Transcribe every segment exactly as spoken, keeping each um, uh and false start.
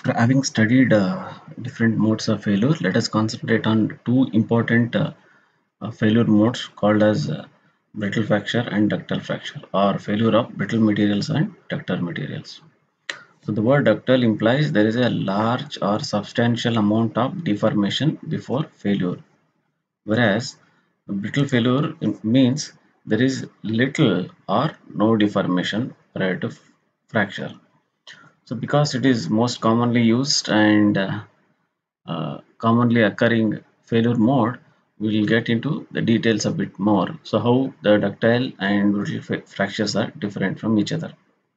After having studied uh, different modes of failure, let us concentrate on two important uh, uh, failure modes called as uh, brittle fracture and ductile fracture, or failure of brittle materials and ductile materials. So the word ductile implies there is a large or substantial amount of deformation before failure, whereas brittle failure means there is little or no deformation prior to fracture. So because it is most commonly used and uh, uh, commonly occurring failure mode, we will get into the details a bit more. So how the ductile and brittle fractures are different from each other.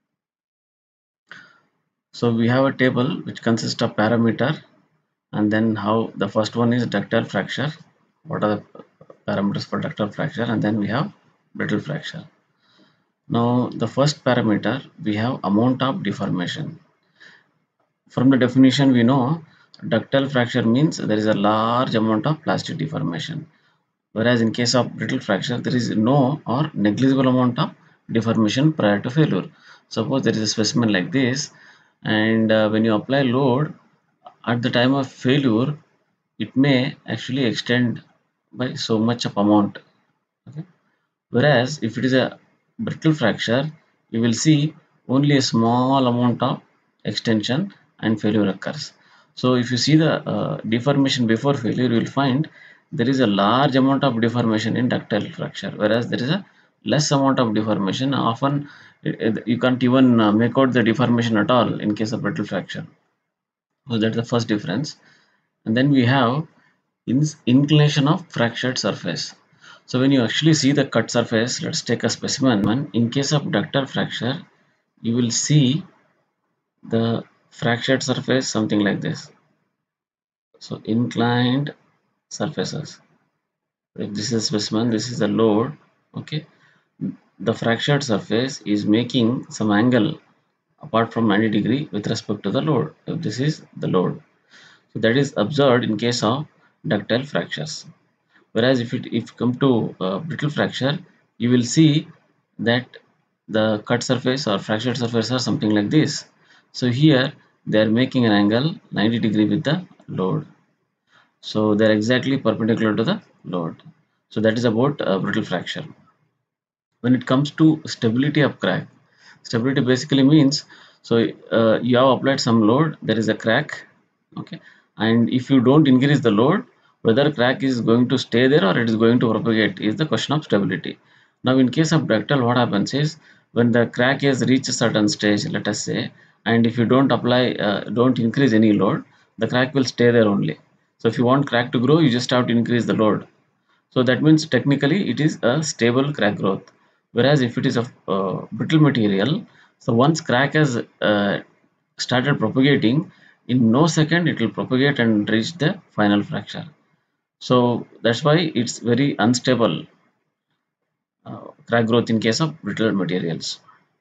So we have a table which consists of parameter, and then how the first one is ductile fracture. What are the parameters for ductile fracture? And then we have brittle fracture. Now the first parameter, we have amount of deformation. From the definition we know ductile fracture means there is a large amount of plastic deformation, whereas in case of brittle fracture there is no or negligible amount of deformation prior to failure. Suppose there is a specimen like this, and uh, when you apply load at the time of failure, it may actually extend by so much of amount. Okay? Whereas if it is a brittle fracture, you will see only a small amount of extension and failure occurs. So if you see the uh, deformation before failure, you will find there is a large amount of deformation in ductile fracture, whereas there is a less amount of deformation. Often it, it- you can't even uh, make out the deformation at all in case of brittle fracture. So that's the first difference. And then we have in inclination of fractured surface. So when you actually see the cut surface, let's take a specimen. In case of ductile fracture, you will see the fractured surface something like this. So inclined surfaces. If this is specimen, this is the load. Okay, the fractured surface is making some angle apart from ninety degree with respect to the load. If this is the load, so that is observed in case of ductile fractures. Whereas if it if you come to uh, brittle fracture, you will see that the cut surface or fractured surface are something like this. So here they are making an angle ninety degree with the load. So they are exactly perpendicular to the load. So that is about uh, brittle fracture. When it comes to stability of crack, stability basically means, so uh, you have applied some load, there is a crack. Okay, and if you don't increase the load, whether crack is going to stay there or it is going to propagate is the question of stability. Now in case of ductile, what happens is when the crack has reached a certain stage, let us say, and if you don't apply uh, don't increase any load, the crack will stay there only. So if you want crack to grow, you just have to increase the load. So that means technically it is a stable crack growth. Whereas if it is a uh, brittle material, so once crack has uh, started propagating, in no second it will propagate and reach the final fracture. So that's why it's very unstable uh, crack growth in case of brittle materials.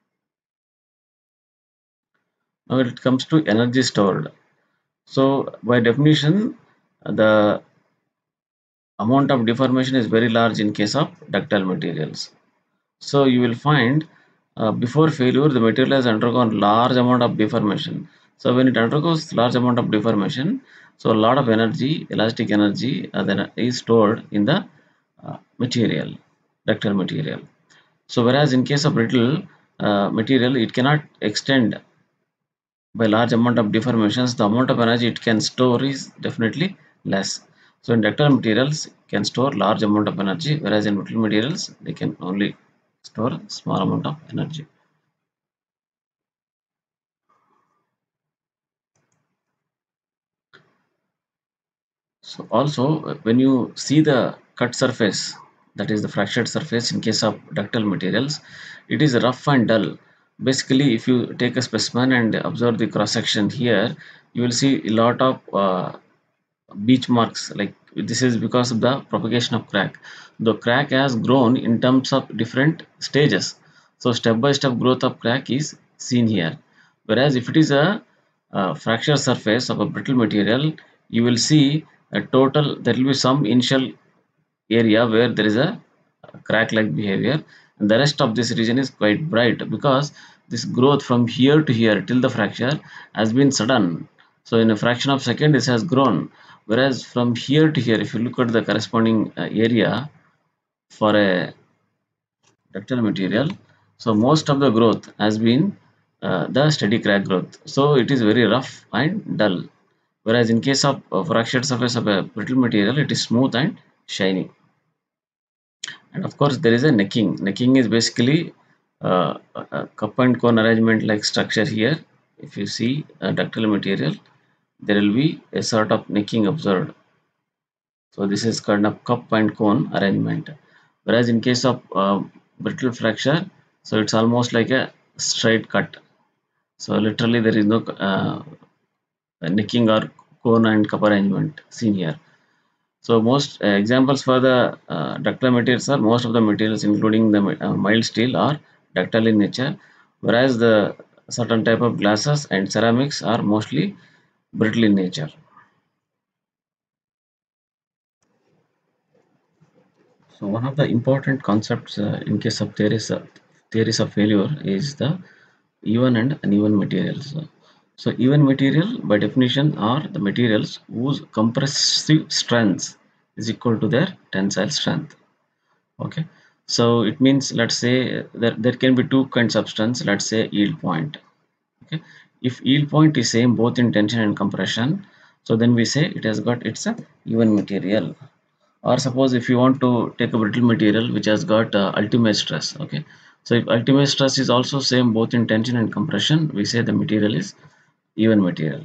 Now it comes to energy stored. So by definition, the amount of deformation is very large in case of ductile materials. So you will find uh, before failure the material has undergone large amount of deformation. So when it undergoes large amount of deformation, so a lot of energy, elastic energy, uh, then is stored in the uh, material, ductile material. So whereas in case of brittle uh, material, it cannot extend by large amount of deformations. The amount of energy it can store is definitely less. So in ductile materials can store large amount of energy, whereas in brittle materials they can only store small amount of energy. So also when you see the cut surface, that is the fractured surface in case of ductile materials, it is rough and dull. Basically if you take a specimen and observe the cross section here, you will see a lot of uh, beach marks. Like this is because of the propagation of crack. The crack has grown in terms of different stages, so step by step growth of crack is seen here. Whereas if it is a, uh fracture surface of a brittle material, you will see a total, there will be some initial area where there is a crack like behavior, and the rest of this region is quite bright because this growth from here to here till the fracture has been sudden. So in a fraction of a second, this has grown. Whereas from here to here, if you look at the corresponding uh, area for a ductile material, so most of the growth has been uh, the steady crack growth. So it is very rough and dull. Whereas in case of uh, fractured surface of a brittle material, it is smooth and shiny. And of course, there is a necking. Necking is basically uh, a a cup and cone arrangement like structure here. If you see a ductile material, there will be a sort of necking observed. So this is kind of cup and cone arrangement. Whereas in case of uh, brittle fracture, so it's almost like a straight cut. So literally there is no uh, necking or cone and cup arrangement seen here. So most uh, examples for the uh, ductile materials are most of the materials including the uh, mild steel are ductile in nature, whereas the certain type of glasses and ceramics are mostly brittle in nature. So one of the important concepts uh, in case of theories of, theories of failure is the even and uneven materials. So even material by definition are the materials whose compressive strength is equal to their tensile strength. Okay, so it means, let's say that there can be two kinds of strengths. Let's say yield point. Okay, if yield point is same both in tension and compression, so then we say it has got it's a even material. Or suppose if you want to take a brittle material which has got uh, ultimate stress. Okay, so if ultimate stress is also same both in tension and compression, we say the material is even material.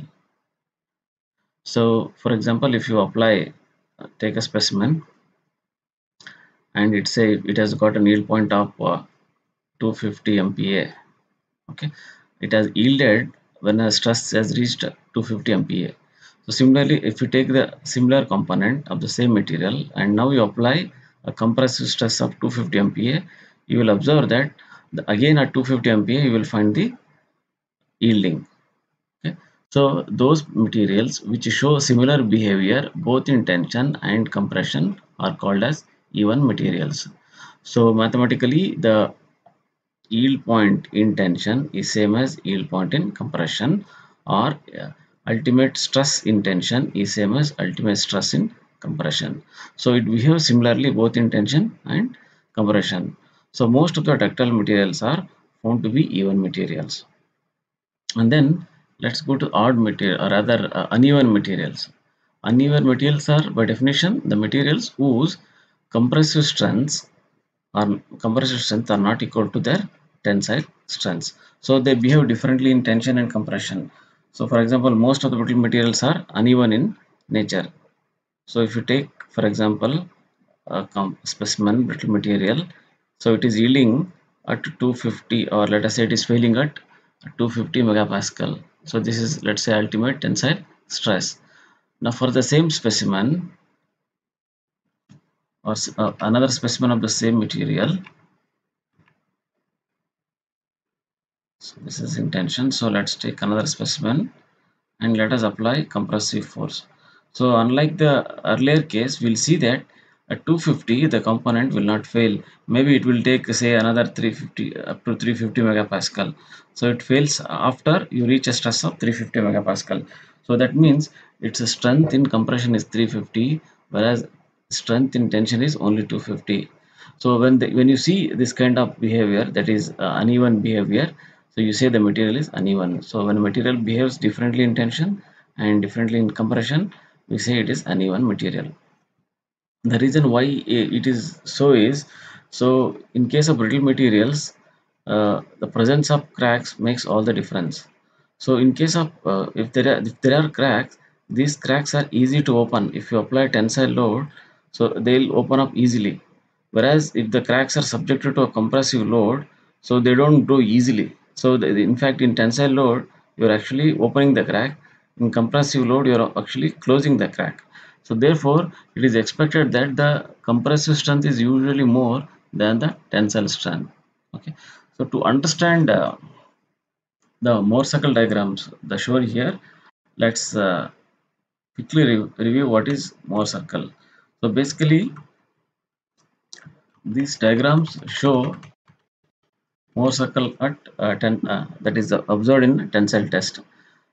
So for example, if you apply uh, take a specimen and it say it has got a yield point of uh, two hundred fifty M P A. Okay, it has yielded when a stress has reached two hundred fifty M P A. So similarly, if you take the similar component of the same material and now you apply a compressive stress of two hundred fifty M P A, you will observe that the, again at two hundred fifty M P A you will find the yielding. Okay. So those materials which show similar behavior both in tension and compression are called as even materials. So mathematically, the yield point in tension is same as yield point in compression, or uh, ultimate stress in tension is same as ultimate stress in compression. So it behaves similarly both in tension and compression. So most of the ductile materials are found to be even materials. And then let's go to odd material or rather uh, uneven materials. Uneven materials are by definition the materials whose compressive strengths or compressive strength are not equal to their tensile strengths. So they behave differently in tension and compression. So for example, most of the brittle materials are uneven in nature. So if you take for example a specimen brittle material, so it is yielding at two hundred fifty, or let us say it is failing at two hundred fifty megapascal. So this is, let's say, ultimate tensile stress. Now for the same specimen or uh, another specimen of the same material, so this is in tension. So let's take another specimen and let us apply compressive force. So unlike the earlier case, we'll see that at two hundred fifty the component will not fail. Maybe it will take say another three hundred fifty up to three hundred fifty megapascal. So it fails after you reach a stress of three hundred fifty megapascal. So that means its strength in compression is three hundred fifty, whereas strength in tension is only two hundred fifty. So when the, when you see this kind of behavior, that is uh, uneven behavior, so you say the material is uneven. So when material behaves differently in tension and differently in compression, we say it is uneven material. The reason why it is so is, so in case of brittle materials, uh, the presence of cracks makes all the difference. So in case of uh, if there are if there are cracks, these cracks are easy to open. If you apply tensile load, so they'll open up easily. Whereas if the cracks are subjected to a compressive load, so they don't grow easily. So the, in fact, in tensile load, you're actually opening the crack. In compressive load, you're actually closing the crack. So therefore, it is expected that the compressive strength is usually more than the tensile strength. Okay. So to understand uh, the Mohr circle diagrams, the shown here, let's uh, quickly re review what is Mohr circle. So basically, these diagrams show Mohr circle at uh, ten, uh, that is uh, observed in tensile test.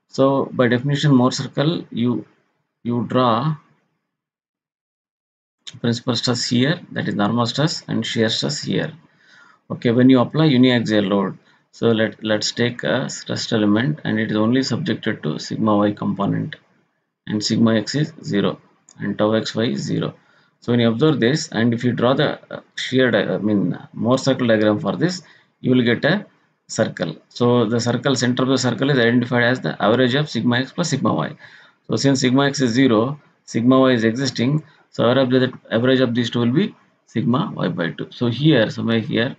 So by definition, Mohr circle, you you draw principal stress here, that is normal stress, and shear stress here. Okay, when you apply uniaxial load, so let let's take a stressed element, and it is only subjected to sigma y component, and sigma x is zero, and tau xy is zero. So when you observe this, and if you draw the uh, shear, I mean Mohr circle diagram for this, you will get a circle. So the circle, center of the circle is identified as the average of sigma x plus sigma y. So since sigma x is zero, sigma y is existing, so average of, the, average of these two will be sigma y by two. So here, somewhere here,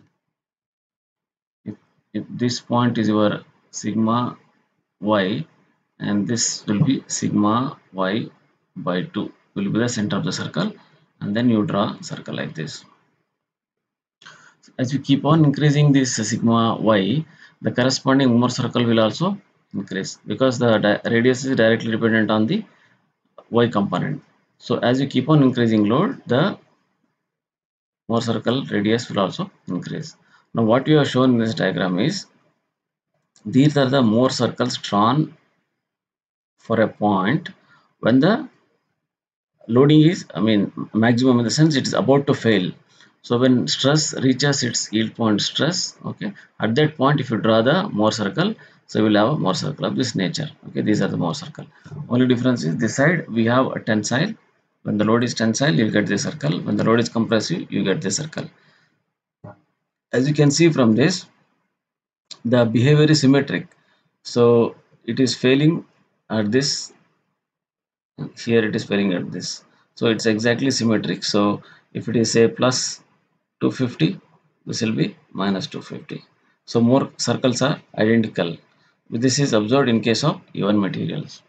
if, if this point is your sigma y, and this will be sigma y by two will be the center of the circle, and then you draw a circle like this. As you keep on increasing this sigma y, the corresponding Mohr circle will also increase, because the radius is directly dependent on the y component. So as you keep on increasing load, the Mohr circle radius will also increase. Now what you have shown in this diagram is, these are the Mohr circles drawn for a point when the loading is, I mean, maximum in the sense it is about to fail. So when stress reaches its yield point stress, okay, at that point if you draw the Mohr circle, so we will have a Mohr circle of this nature. Okay, these are the Mohr circle. Only difference is this side we have a tensile. When the load is tensile, you get this circle. When the load is compressive, you get this circle. As you can see from this, the behavior is symmetric. So it is failing at this, here it is failing at this. So it's exactly symmetric. So if it is say plus two fifty, this will be minus two fifty. So more circles are identical. This is observed in case of even materials,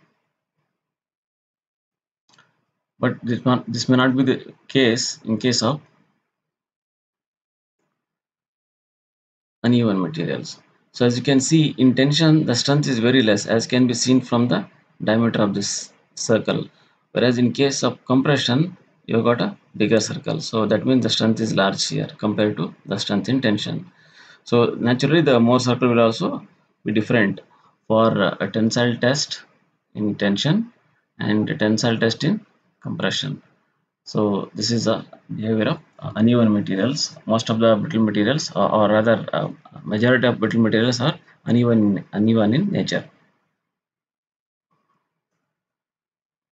but this, not, this may not be the case in case of uneven materials. So as you can see, in tension the strength is very less, as can be seen from the diameter of this circle, whereas in case of compression you have got a bigger circle. So that means the strength is large here compared to the strength in tension. So naturally the Mohr circle will also be different for uh, a tensile test in tension and a tensile test in compression. So this is the behavior of uh, uneven materials. Most of the brittle materials, or, or rather uh, majority of brittle materials are uneven, uneven in nature.